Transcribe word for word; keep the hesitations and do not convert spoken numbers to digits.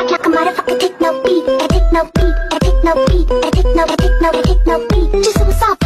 act like a motherfucker, take no beat, I take no beat, I take no beat, I take no, I take no, I take no beat. Just so it's all